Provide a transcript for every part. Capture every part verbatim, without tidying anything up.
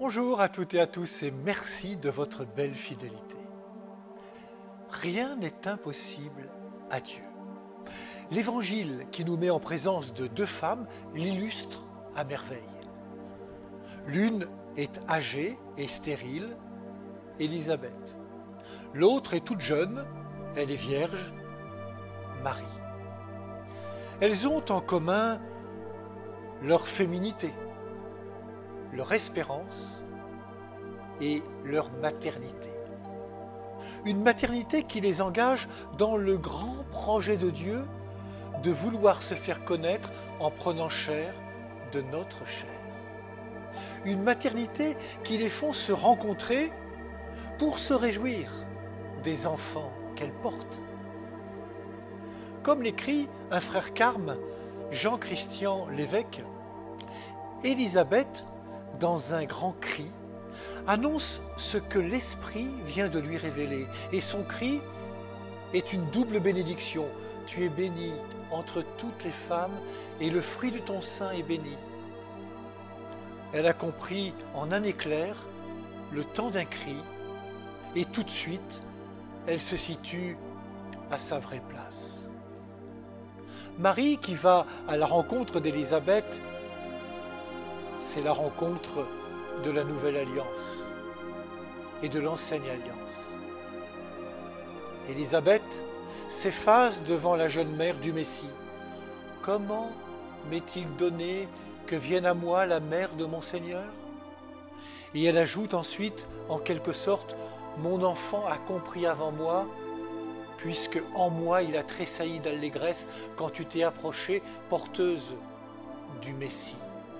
Bonjour à toutes et à tous et merci de votre belle fidélité. Rien n'est impossible à Dieu. L'évangile qui nous met en présence de deux femmes l'illustre à merveille. L'une est âgée et stérile, Élisabeth. L'autre est toute jeune, elle est vierge, Marie. Elles ont en commun leur féminité, leur espérance et leur maternité. Une maternité qui les engage dans le grand projet de Dieu de vouloir se faire connaître en prenant chair de notre chair. Une maternité qui les font se rencontrer pour se réjouir des enfants qu'elles portent. Comme l'écrit un frère carme, Jean-Christian Lévesque, Élisabeth, dans un grand cri, annonce ce que l'Esprit vient de lui révéler. Et son cri est une double bénédiction. Tu es bénie entre toutes les femmes et le fruit de ton sein est béni. Elle a compris en un éclair le temps d'un cri et tout de suite, elle se situe à sa vraie place. Marie qui va à la rencontre d'Élisabeth, c'est la rencontre de la nouvelle alliance et de l'ancienne alliance. Élisabeth s'efface devant la jeune mère du Messie. Comment m'est-il donné que vienne à moi la mère de mon Seigneur? Et elle ajoute ensuite, en quelque sorte, mon enfant a compris avant moi, puisque en moi il a tressailli d'allégresse quand tu t'es approchée, porteuse du Messie.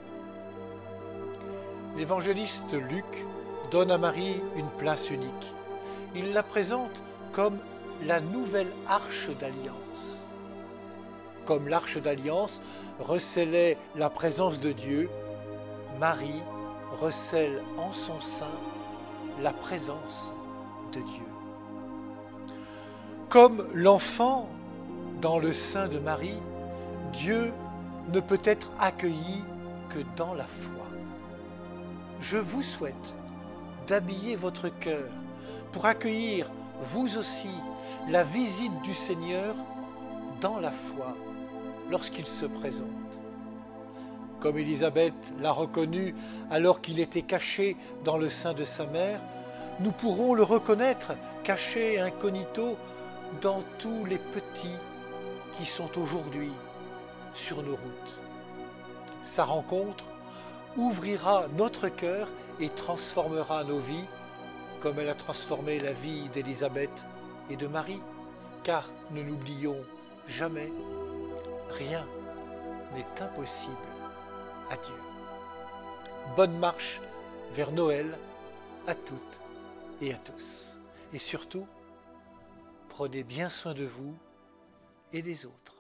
L'évangéliste Luc donne à Marie une place unique. Il la présente comme la nouvelle arche d'alliance. Comme l'arche d'alliance recélait la présence de Dieu, Marie recèle en son sein la présence de Dieu. Comme l'enfant dans le sein de Marie, Dieu ne peut être accueilli que dans la foi. Je vous souhaite d'habiller votre cœur pour accueillir vous aussi la visite du Seigneur dans la foi lorsqu'il se présente. Comme Élisabeth l'a reconnu alors qu'il était caché dans le sein de sa mère, nous pourrons le reconnaître caché incognito dans tous les petits qui sont aujourd'hui sur nos routes. Sa rencontre ouvrira notre cœur et transformera nos vies comme elle a transformé la vie d'Élisabeth et de Marie, car ne n'oublions jamais, rien n'est impossible à Dieu. Bonne marche vers Noël à toutes et à tous. Et surtout, prenez bien soin de vous et des autres.